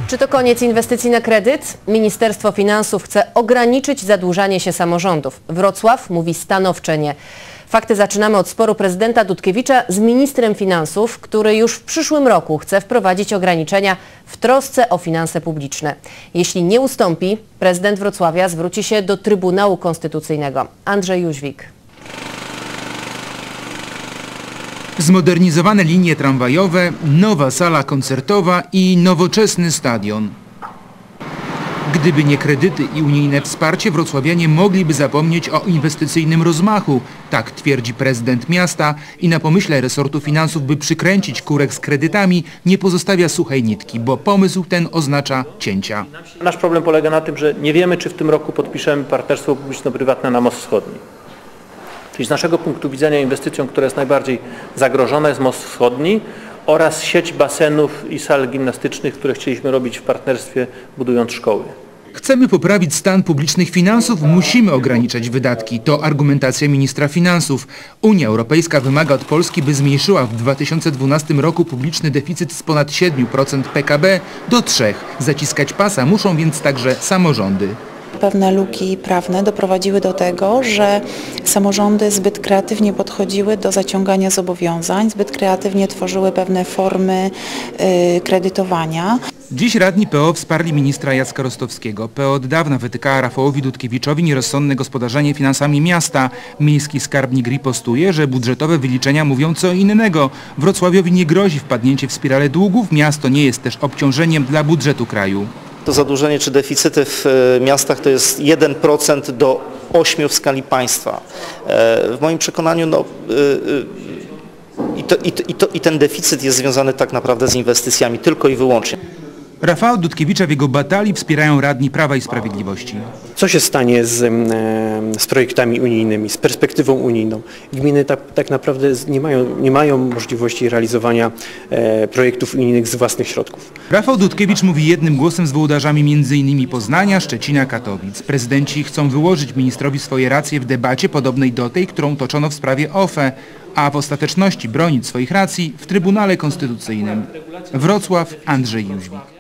Czy to koniec inwestycji na kredyt? Ministerstwo Finansów chce ograniczyć zadłużanie się samorządów. Wrocław mówi stanowcze nie. Fakty zaczynamy od sporu prezydenta Dutkiewicza z ministrem finansów, który już w przyszłym roku chce wprowadzić ograniczenia w trosce o finanse publiczne. Jeśli nie ustąpi, prezydent Wrocławia zwróci się do Trybunału Konstytucyjnego. Andrzej Jóźwik. Zmodernizowane linie tramwajowe, nowa sala koncertowa i nowoczesny stadion. Gdyby nie kredyty i unijne wsparcie, wrocławianie mogliby zapomnieć o inwestycyjnym rozmachu. Tak twierdzi prezydent miasta i na pomyśle resortu finansów, by przykręcić kurek z kredytami, nie pozostawia suchej nitki, bo pomysł ten oznacza cięcia. Nasz problem polega na tym, że nie wiemy, czy w tym roku podpiszemy partnerstwo publiczno-prywatne na Most Wschodni. Czyli z naszego punktu widzenia inwestycją, która jest najbardziej zagrożona, jest Most Wschodni oraz sieć basenów i sal gimnastycznych, które chcieliśmy robić w partnerstwie, budując szkoły. Chcemy poprawić stan publicznych finansów, musimy ograniczać wydatki. To argumentacja ministra finansów. Unia Europejska wymaga od Polski, by zmniejszyła w 2012 roku publiczny deficyt z ponad 7% PKB do 3%. Zaciskać pasa muszą więc także samorządy. Pewne luki prawne doprowadziły do tego, że samorządy zbyt kreatywnie podchodziły do zaciągania zobowiązań, zbyt kreatywnie tworzyły pewne formy kredytowania. Dziś radni PO wsparli ministra Jacka Rostowskiego. PO od dawna wytykała Rafałowi Dutkiewiczowi nierozsądne gospodarzenie finansami miasta. Miejski skarbnik ripostuje, że budżetowe wyliczenia mówią co innego. Wrocławiowi nie grozi wpadnięcie w spiralę długów, miasto nie jest też obciążeniem dla budżetu kraju. To zadłużenie czy deficyty w miastach to jest 1% do 8% w skali państwa. W moim przekonaniu ten deficyt jest związany tak naprawdę z inwestycjami tylko i wyłącznie. Rafała Dutkiewicza w jego batalii wspierają radni Prawa i Sprawiedliwości. Co się stanie z projektami unijnymi, z perspektywą unijną? Gminy tak naprawdę nie mają możliwości realizowania projektów unijnych z własnych środków. Rafał Dutkiewicz mówi jednym głosem z włodarzami m.in. Poznania, Szczecina, Katowic. Prezydenci chcą wyłożyć ministrowi swoje racje w debacie podobnej do tej, którą toczono w sprawie OFE, a w ostateczności bronić swoich racji w Trybunale Konstytucyjnym. Wrocław, Andrzej Jóźwik.